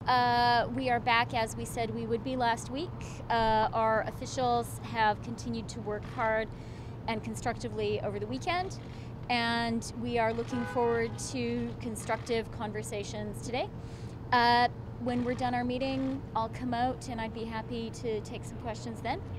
We are back as we said we would be last week. Our officials have continued to work hard and constructively over the weekend, and we are looking forward to constructive conversations today. When we're done our meeting, I'll come out and I'd be happy to take some questions then.